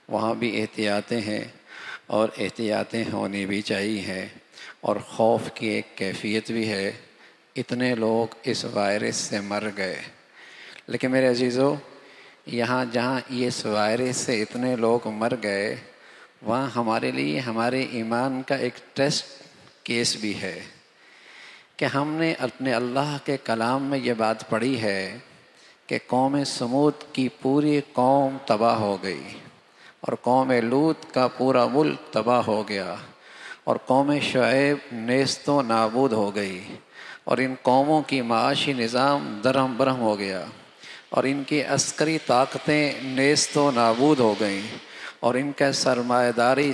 وہاں بھی احتیاطیں ہیں اور احتیاطیں ہونی بھی چاہیے، اور خوف کی ایک کیفیت بھی ہے۔ اتنے لوگ اس وائرس سے مر گئے، لیکن میرے عزیزو، یہاں جہاں اس وائرس سے اتنے لوگ مر گئے، وہاں ہمارے لیے ہمارے ایمان کا ایک ٹیسٹ کیس بھی ہے کہ ہم نے اپنے اللہ کے کلام میں یہ بات پڑھی ہے کہ قوم سمود کی پوری قوم تباہ ہو گئی، اور قوم لوط کا پورا ملک تباہ ہو گیا، اور قوم شعیب نیست و نابود ہو گئی، اور ان قوموں کی معاشی نظام درہم برہم ہو گیا، اور ان کی عسکری طاقتیں نیست و نابود ہو گئیں، اور ان کا سرمایہ داری،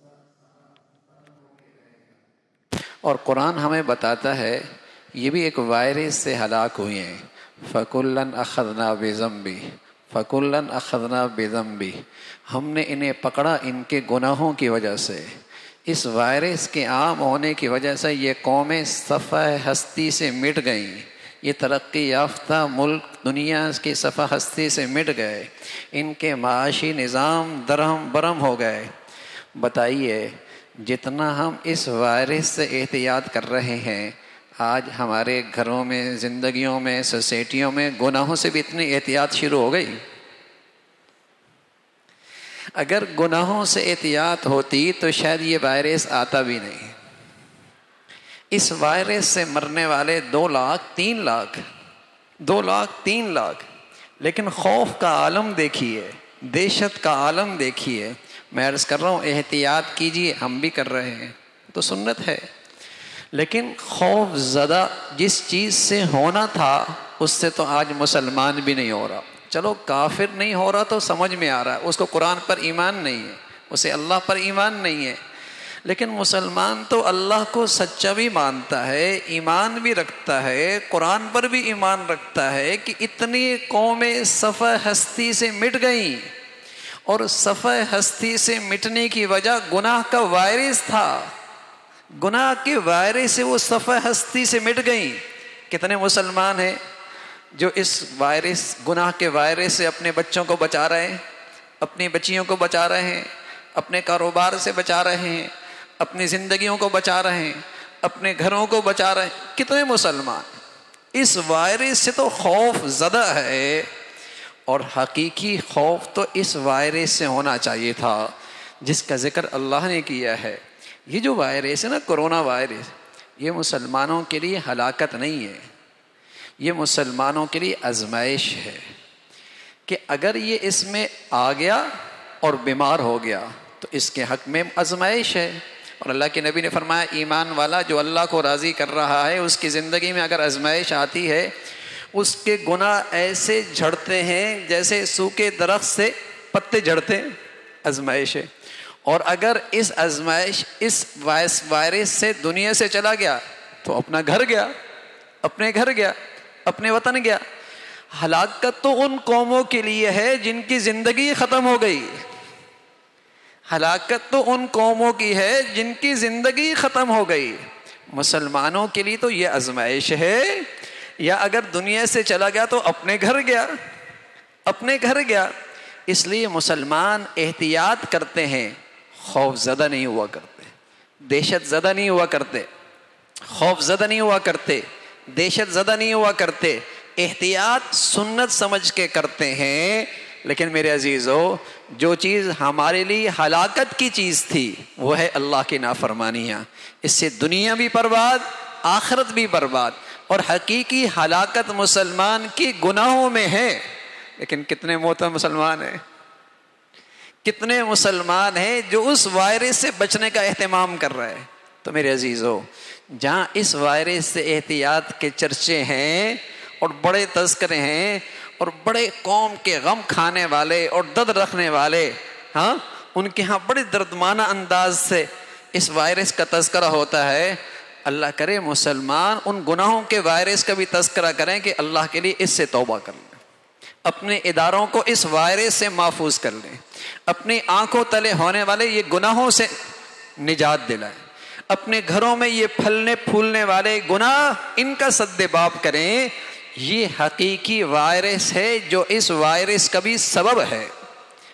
اور قرآن ہمیں بتاتا ہے یہ بھی ایک وائرس سے ہلاک ہوئے ہیں۔ فَكُلًّا أَخَذْنَا بِذَنبِهِ فَكُلًّا أَخَذْنَا بِذَنبِهِ، ہم نے انہیں پکڑا ان کے گناہوں کی وجہ سے۔ اس وائرس کے عام ہونے کی وجہ سے یہ قومیں صفحہ ہستی سے مٹ گئیں، یہ ترقی یافتہ ملک دنیا کی صفحہ ہستی سے مٹ گئے، ان کے معاشی نظام درہم برہم ہو گئے۔ بتائیے، جتنا ہم اس وائرس سے احتیاط کر رہے ہیں، آج ہمارے گھروں میں، زندگیوں میں، سوسائٹیوں میں گناہوں سے بھی اتنی احتیاط شروع ہو گئی۔ اگر گناہوں سے احتیاط ہوتی تو شاید یہ وائرس آتا بھی نہیں۔ اس وائرس سے مرنے والے 2 لاکھ 3 لاکھ 2 لاکھ 3 لاکھ، لیکن خوف کا عالم دیکھیے، دہشت کا عالم دیکھیے۔ میں عرض کر رہا ہوں احتیاط کیجیے، ہم بھی کر رہے ہیں، تو سنت ہے، لیکن خوف زدہ جس چیز سے ہونا تھا اس سے تو آج مسلمان بھی نہیں ہو رہا۔ چلو کافر نہیں ہو رہا تو سمجھ میں آ رہا ہے، اس کو قرآن پر ایمان نہیں ہے، اسے اللہ پر ایمان نہیں ہے، لیکن مسلمان تو اللہ کو سچا بھی مانتا ہے، ایمان بھی رکھتا ہے، قرآن پر بھی ایمان رکھتا ہے کہ اتنی قومیں صفحہ ہستی سے مٹ گئیں، اور صفحہ ہستی سے مٹنے کی وجہ گناہ کا وائرس تھا۔ گناہ کے وائرس سے وہ صفحہ ہستی سے مٹ گئیں۔ کتنے مسلمان ہیں جو اس وائرس، گناہ کے وائرس سے اپنے بچوں کو بچا رہے ہیں، اپنی بچیوں کو بچا رہے ہیں، اپنے کاروبار سے بچا رہے ہیں، اپنی زندگیوں کو بچا رہے ہیں، اپنے گھروں کو بچا رہے ہیں۔ کتنے مسلمان اس وائرس سے تو خوف زدہ ہے، اور حقیقی خوف تو اس وائرس سے ہونا چاہیے تھا جس کا ذکر اللہ نے کیا ہے۔ یہ جو وائرس ہے نا، کرونا وائرس، یہ مسلمانوں کے لیے ہلاکت نہیں ہے، یہ مسلمانوں کے لیے آزمائش ہے کہ اگر یہ اس میں آ گیا اور بیمار ہو گیا تو اس کے حق میں آزمائش ہے۔ اور اللہ کے نبی نے فرمایا ایمان والا جو اللہ کو راضی کر رہا ہے، اس کی زندگی میں اگر آزمائش آتی ہے، اس کے گناہ ایسے جھڑتے ہیں جیسے سوکھے درخت سے پتے جھڑتے ہیں۔ آزمائش ہے، اور اگر اس آزمائش اس وائرس سے دنیا سے چلا گیا تو اپنا گھر گیا، اپنے گھر گیا، اپنے وطن گیا۔ ہلاکت تو ان قوموں کے لیے ہے جن کی زندگی ختم ہو گئی، ہلاکت تو ان قوموں کی ہے جن کی زندگی ختم ہو گئی۔ مسلمانوں کے لیے تو یہ آزمائش ہے، یا اگر دنیا سے چلا گیا تو اپنے گھر گیا، اپنے گھر گیا۔ اس لیے مسلمان احتیاط کرتے ہیں، خوف زدہ نہیں ہوا کرتے، دہشت زدہ نہیں ہوا کرتے، خوف زدہ نہیں ہوا کرتے، دہشت زدہ نہیں ہوا کرتے، احتیاط سنت سمجھ کے کرتے ہیں۔ لیکن میرے عزیزو، جو چیز ہمارے لیے ہلاکت کی چیز تھی وہ ہے اللہ کی نافرمانیاں۔ اس سے دنیا بھی برباد، آخرت بھی برباد، اور حقیقی ہلاکت مسلمان کی گناہوں میں ہے۔ لیکن کتنے محترم مسلمان ہیں، کتنے مسلمان ہیں جو اس وائرس سے بچنے کا اہتمام کر رہے ہیں۔ تو میرے عزیزو، جہاں اس وائرس سے احتیاط کے چرچے ہیں اور بڑے تذکرے ہیں، اور بڑے قوم کے غم کھانے والے اور درد رکھنے والے، ہاں، ان کے ہاں بڑے دردمانہ انداز سے اس وائرس کا تذکرہ ہوتا ہے، اللہ کرے مسلمان ان گناہوں کے وائرس کا بھی تذکرہ کریں کہ اللہ کے لیے اس سے توبہ کر لیں، اپنے اداروں کو اس وائرس سے محفوظ کر لیں، اپنی آنکھوں تلے ہونے والے یہ گناہوں سے نجات دلائیں، اپنے گھروں میں یہ پھلنے پھولنے والے گناہ ان کا سد باب کریں۔ یہ حقیقی وائرس ہے جو اس وائرس کا بھی سبب ہے،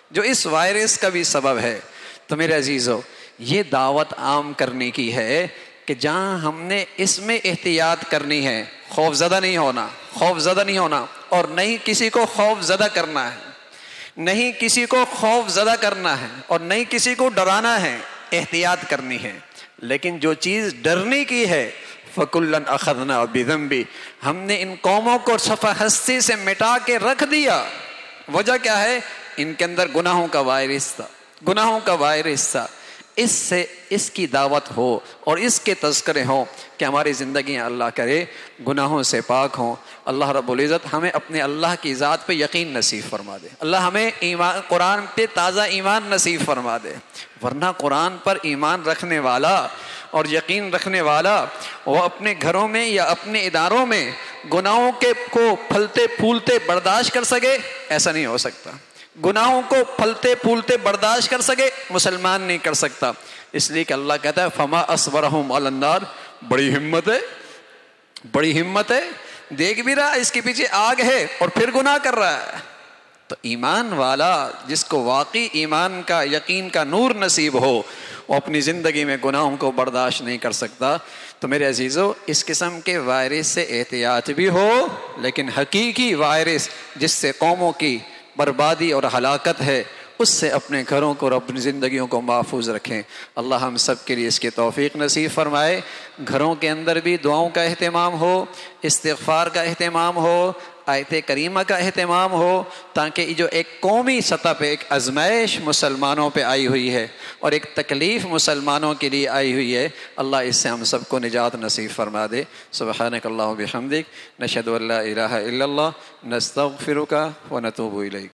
جو اس وائرس کا بھی سبب ہے۔ تو میرے عزیزو، یہ دعوت عام کرنے کی ہے کہ جہاں ہم نے اس میں احتیاط کرنی ہے، خوف زدہ نہیں ہونا، خوف زدہ نہیں ہونا، اور نہیں کسی کو خوف زدہ کرنا ہے، نہیں کسی کو خوف زدہ کرنا ہے، اور نہیں کسی کو ڈرانا ہے، احتیاط کرنی ہے۔ لیکن جو چیز ڈرنے کی ہے، فَكُلًّا أَخَذْنَا بِذَنبِهِ، ہم نے ان قوموں کو صفحہ ہستی سے مٹا کے رکھ دیا۔ وجہ کیا ہے؟ ان کے اندر گناہوں کا وائرس تھا، گناہوں کا وائرس تھا۔ اس سے اس کی دعوت ہو اور اس کے تذکرے ہوں کہ ہماری زندگیاں اللہ کرے گناہوں سے پاک ہوں۔ اللہ رب العزت ہمیں اپنے اللہ کی ذات پہ یقین نصیب فرما دے، اللہ ہمیں ایمان قرآن پہ تازہ ایمان نصیب فرما دے۔ ورنہ قرآن پر ایمان رکھنے والا اور یقین رکھنے والا وہ اپنے گھروں میں یا اپنے اداروں میں گناہوں کے کو پھلتے پھولتے برداشت کر سکے، ایسا نہیں ہو سکتا۔ گناہوں کو پھلتے پھولتے برداشت کر سکے، مسلمان نہیں کر سکتا۔ اس لیے کہ اللہ کہتا ہے فما اصبرہم علی النار، بڑی ہمت ہے، بڑی ہمت ہے، دیکھ بھی رہا اس کے پیچھے آگ ہے اور پھر گناہ کر رہا ہے۔ تو ایمان والا جس کو واقعی ایمان کا یقین کا نور نصیب ہو، وہ اپنی زندگی میں گناہوں کو برداشت نہیں کر سکتا۔ تو میرے عزیزو، اس قسم کے وائرس سے احتیاط بھی ہو، لیکن حقیقی وائرس جس سے قوموں کی بربادی اور ہلاکت ہے، اس سے اپنے گھروں کو اور اپنی زندگیوں کو محفوظ رکھیں۔ اللہ ہم سب کے لیے اس کی توفیق نصیب فرمائے۔ گھروں کے اندر بھی دعاؤں کا اہتمام ہو، استغفار کا اہتمام ہو، آیت کریمہ کا اہتمام ہو، تاکہ یہ جو ایک قومی سطح پہ ایک آزمائش مسلمانوں پہ آئی ہوئی ہے اور ایک تکلیف مسلمانوں کے لیے آئی ہوئی ہے، اللہ اس سے ہم سب کو نجات نصیب فرما دے۔ سبحانک اللہم و بحمدک، نشہد ان لا الہ الا اللہ، نستغفرک و نتوب الیک۔